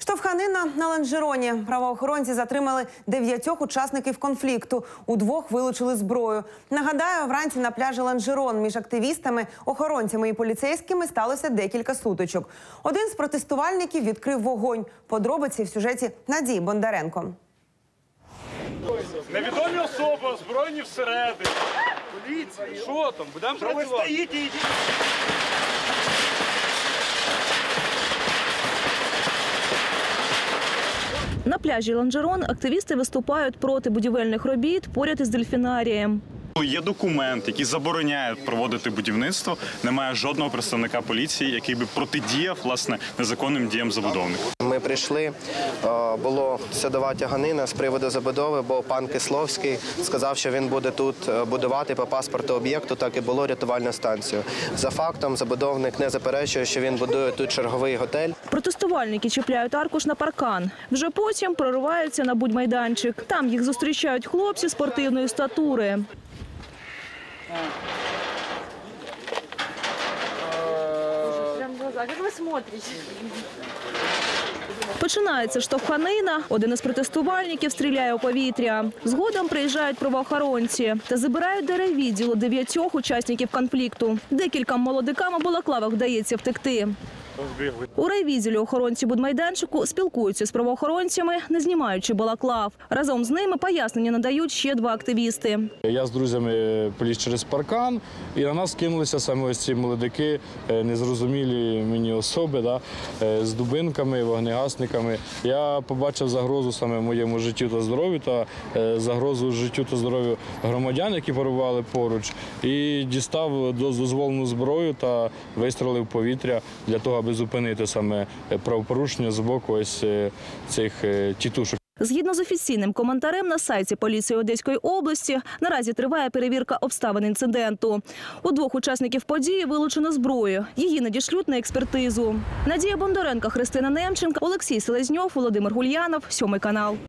Штовханина на лонжероні. Правоохоронці затримали 9 учасників конфлікту. У 2 вилучили зброю. Нагадаю, вранці на пляжі Лонжерон між активістами, охоронцями і поліцейськими сталося декілька сутичок. Один з протестувальників відкрив вогонь. Подробиці в сюжеті Надії Бондаренко. Невідомі особи, озброєні всередині. Поліція, що там? Будемо працювати. Ви стоїте, йдіть. На пляжі Лонжерон активісти виступають проти будівельних робіт поряд із дельфінарієм. Є документ, який забороняє проводити будівництво. Немає жодного представника поліції, який би протидіяв, власне, незаконним діям забудовника. Ми прийшли, було судова тяганина з приводу забудови, бо пан Кисловський сказав, що він буде тут будувати по паспорту об'єкту, так і було, рятувальну станцію. За фактом, забудовник не заперечує, що він будує тут черговий готель. Протестувальники чіпляють аркуш на паркан. Вже потім прориваються на будмайданчик. Там їх зустрічають хлопці спортивної статури. Как вы смотрите? Починається штовханина. Один із протестувальників стріляє у повітря. Згодом приїжджають правоохоронці та забирають до райвідділу 9 учасників конфлікту. Декільком молодикам у балаклавах вдається втекти. У райвідділі охоронці будмайданчику спілкуються з правоохоронцями, не знімаючи балаклав. Разом з ними пояснення надають ще 2 активісти. Я з друзями поліз через паркан, і на нас кинулися саме ось ці молодики, незрозумілі мені особи, з дубинками, вогнегасниками. Я побачив загрозу саме моєму життю та здоров'ю, та загрозу життю та здоров'ю громадян, які перебували поруч, і дістав дозволену зброю та вистрелив в повітря для того, аби зупинити саме правопорушення з боку ось цих тітушок. Згідно з офіційним коментарем на сайті поліції Одеської області, наразі триває перевірка обставин інциденту. У 2 учасників події вилучено зброю. Її надішлють на експертизу. Надія Бондаренко, Христина Немченко, Олексій Селезньов, Володимир Гульянов, 7 канал.